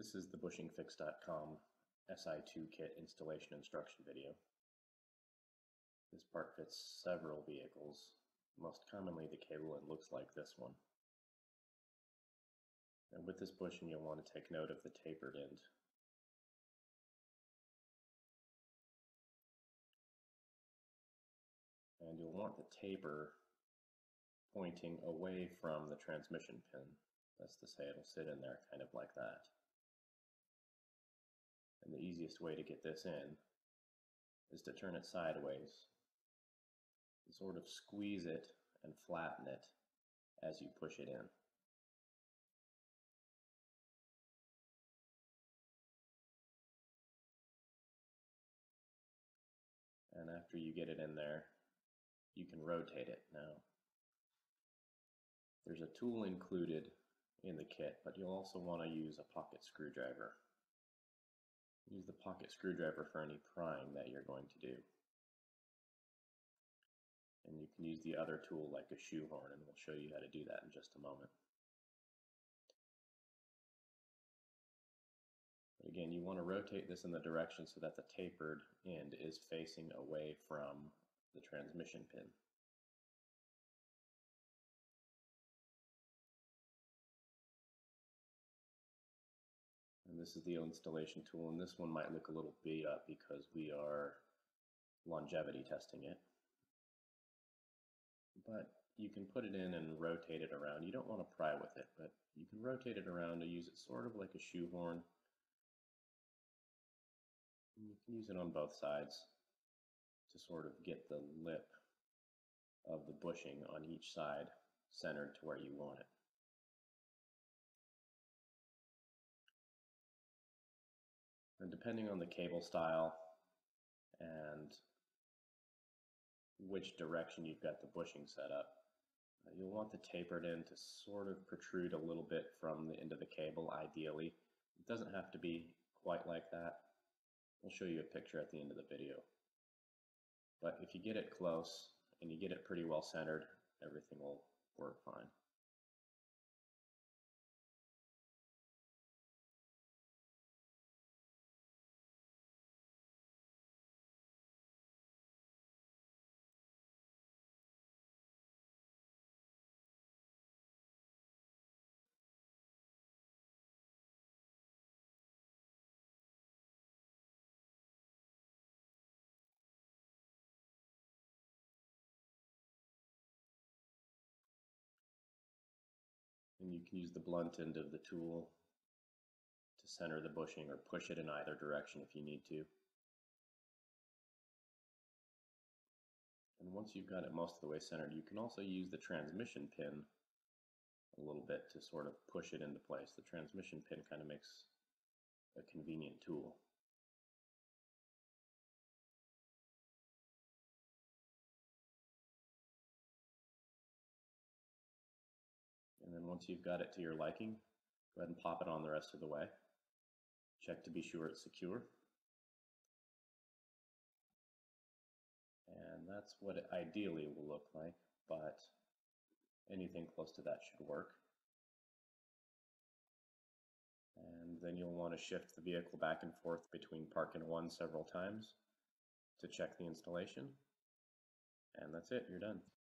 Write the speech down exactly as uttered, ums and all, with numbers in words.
This is the bushing fix dot com S I two kit installation instruction video. This part fits several vehicles, most commonly the cable end looks like this one. And with this bushing you'll want to take note of the tapered end. And you'll want the taper pointing away from the transmission pin. That's to say it'll sit in there kind of like that. And the easiest way to get this in is to turn it sideways and sort of squeeze it and flatten it as you push it in. And after you get it in there, you can rotate it. Now, there's a tool included in the kit, but you'll also want to use a pocket screwdriver. Use the pocket screwdriver for any prying that you're going to do. And you can use the other tool like a shoehorn, and we'll show you how to do that in just a moment. But again, you want to rotate this in the direction so that the tapered end is facing away from the transmission pin. And this is the installation tool, and this one might look a little beat up because we are longevity testing it. But you can put it in and rotate it around. You don't want to pry with it, but you can rotate it around to use it sort of like a shoehorn. And you can use it on both sides to sort of get the lip of the bushing on each side centered to where you want it. And depending on the cable style and which direction you've got the bushing set up, uh, you'll want the tapered end to sort of protrude a little bit from the end of the cable, ideally. It doesn't have to be quite like that. I'll show you a picture at the end of the video. But if you get it close and you get it pretty well centered, everything will work fine. And you can use the blunt end of the tool to center the bushing or push it in either direction if you need to. And once you've got it most of the way centered, you can also use the transmission pin a little bit to sort of push it into place. The transmission pin kind of makes a convenient tool. And then once you've got it to your liking, go ahead and pop it on the rest of the way. Check to be sure it's secure. And that's what it ideally will look like, but anything close to that should work. And then you'll want to shift the vehicle back and forth between park and one several times to check the installation. And that's it, you're done.